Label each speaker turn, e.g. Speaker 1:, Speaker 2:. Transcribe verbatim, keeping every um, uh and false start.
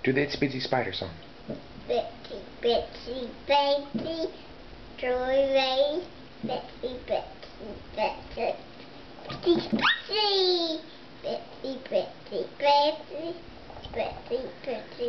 Speaker 1: Do the Itsy Bitsy Spider song.
Speaker 2: Bitsy, bitsy, baby, joy rays, bitsy, bitsy, bitsy, bitsy, bitsy, bitsy, bitsy, bitsy, bitsy, bitsy.